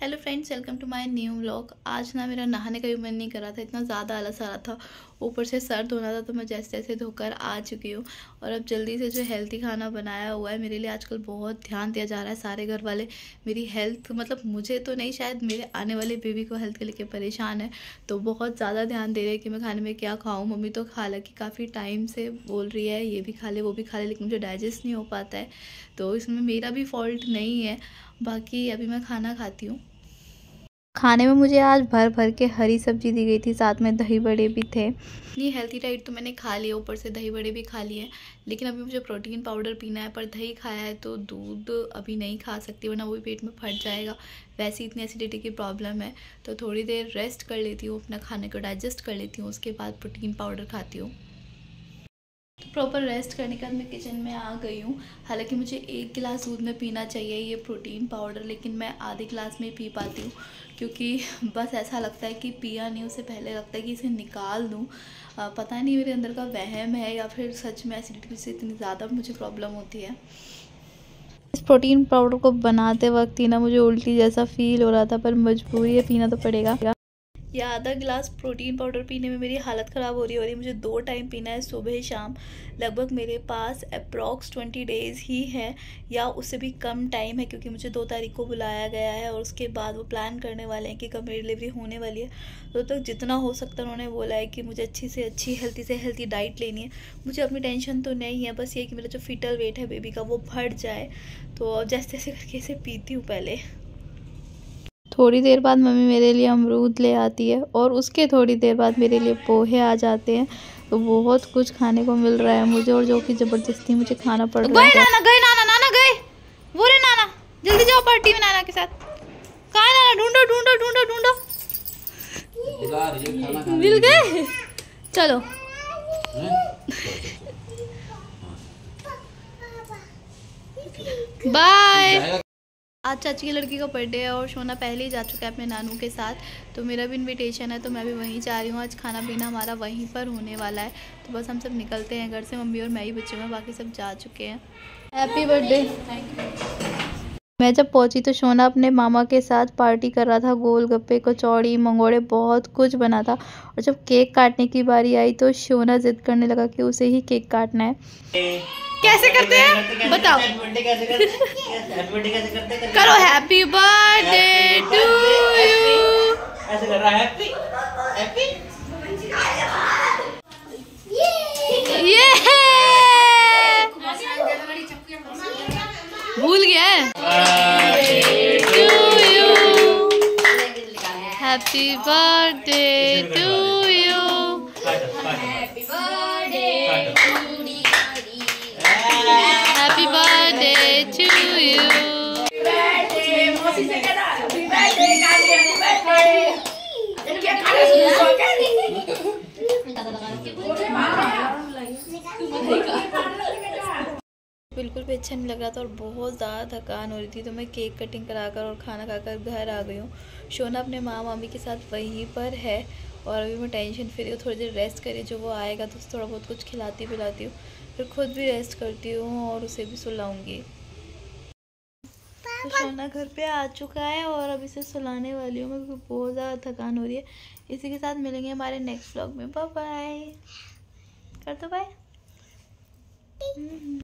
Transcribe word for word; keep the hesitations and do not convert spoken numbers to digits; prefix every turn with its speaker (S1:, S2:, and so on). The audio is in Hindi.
S1: Hello friends, welcome to my new vlog. आज ना मेरा नहाने का भी मन नहीं कर रहा था, इतना ज़्यादा आलस आ रहा था, ऊपर से सर धोना था, तो मैं जैसे जैसे धोकर आ चुकी हूँ। और अब जल्दी से जो हेल्थी खाना बनाया हुआ है, मेरे लिए आजकल बहुत ध्यान दिया जा रहा है। सारे घर वाले मेरी हेल्थ, मतलब मुझे तो नहीं, शायद मेरे आने वाले बेबी को हेल्थ के लेके परेशान है, तो बहुत ज़्यादा ध्यान दे रहे हैं कि मैं खाने में क्या खाऊँ। मम्मी तो हालांकि काफ़ी टाइम से बोल रही है ये भी खा ले वो भी खा ले, लेकिन मुझे डाइजेस्ट नहीं हो पाता है, तो इसमें मेरा भी फॉल्ट नहीं है। बाकी अभी मैं खाना खाती हूँ। खाने में मुझे आज भर भर के हरी सब्जी दी गई थी, साथ में दही बड़े भी थे। इतनी हेल्थी डाइट तो मैंने खा लिया, ऊपर से दही बड़े भी खा लिए, लेकिन अभी मुझे प्रोटीन पाउडर पीना है। पर दही खाया है तो दूध अभी नहीं खा सकती, वरना वो भी पेट में फट जाएगा। वैसे इतनी एसिडिटी की प्रॉब्लम है, तो थोड़ी देर रेस्ट कर लेती हूँ, अपना खाने को डाइजेस्ट कर लेती हूँ, उसके बाद प्रोटीन पाउडर खाती हूँ। तो प्रॉपर रेस्ट करने के बाद मैं किचन में आ गई हूँ। हालांकि मुझे एक गिलास दूध में पीना चाहिए ये प्रोटीन पाउडर, लेकिन मैं आधे गिलास में पी पाती हूँ, क्योंकि बस ऐसा लगता है कि पिया नहीं, उससे पहले लगता है कि इसे निकाल दूँ। पता नहीं मेरे अंदर का वहम है या फिर सच में एसिडिटी से इतनी ज़्यादा मुझे प्रॉब्लम होती है। इस प्रोटीन पाउडर को बनाते वक्त ही ना मुझे उल्टी जैसा फील हो रहा था, पर मजबूरी है, पीना तो पड़ेगा। या आधा गिलास प्रोटीन पाउडर पीने में मेरी हालत ख़राब हो रही है, और ये मुझे दो टाइम पीना है, सुबह शाम। लगभग मेरे पास अप्रॉक्स ट्वेंटी डेज़ ही है, या उससे भी कम टाइम है, क्योंकि मुझे दो तारीख को बुलाया गया है, और उसके बाद वो प्लान करने वाले हैं कि कब मेरी डिलीवरी होने वाली है। तो तक जितना हो सकता है उन्होंने बोला है कि मुझे अच्छी से अच्छी हेल्थी से हेल्थी डाइट लेनी है। मुझे अपनी टेंशन तो नहीं है, बस ये कि मेरा जो फीटल वेट है बेबी का वो बढ़ जाए। तो जैसे जैसे करके इसे पीती हूँ पहले। थोड़ी देर बाद मम्मी मेरे लिए अमरूद ले आती है, और उसके थोड़ी देर बाद मेरे लिए पोहे आ जाते हैं। तो बहुत कुछ खाने को मिल रहा है मुझे, और जो कि ज़बरदस्ती मुझे खाना पड़ रहा है। गए नाना, गए नाना, नाना गए, वो रे नाना, जल्दी जाओ पार्टी में नाना के साथ। कहाँ है नाना? ढूंढो ढूंढो ढूंढो ढूंढो, मिल गए, चलो। बाय। आज चाची की लड़की का बर्थडे है, और सोना पहले ही जा चुका है अपने नानू के साथ, तो मेरा भी इनविटेशन है, तो मैं भी वहीं जा रही हूँ। आज खाना पीना हमारा वहीं पर होने वाला है, तो बस हम सब निकलते हैं घर से। मम्मी और मैं ही बच्चे में, बाकी सब जा चुके हैं। Happy birthday. मैं जब पहुंची तो सोना अपने मामा के साथ पार्टी कर रहा था, गोलगप्पे, कचौड़ी, मंगोड़े, बहुत कुछ बना था। और जब केक काटने की बारी आई तो सोना जिद करने लगा कि उसे ही केक काटना है। कैसे करते हैं बताओ? करो हैप्पी बर्थडे टू यू। ऐसे कर रहा है, हैप्पी हैप्पी ये भूल गया है। To you, happy birthday to you, happy birthday happy birthday to you. बिल्कुल भी अच्छा नहीं लग रहा था, और बहुत ज़्यादा थकान हो रही थी, तो मैं केक कटिंग कराकर और खाना खाकर घर आ गई हूँ। शोना अपने माँ मामी के साथ वहीं पर है, और अभी मैं टेंशन फ्री हूँ, थोड़ी देर रेस्ट करिए, जो वो आएगा तो थोड़ा बहुत कुछ खिलाती पिलाती हूँ, फिर खुद भी रेस्ट करती हूँ और उसे भी सुलाऊंगी। तो सोना घर पे आ चुका है, और अभी से सुलाने वाली हूँ मैं, क्योंकि बहुत ज़्यादा थकान हो रही है। इसी के साथ मिलेंगे हमारे नेक्स्ट व्लॉग में। बाय बाय, कर दो बाय।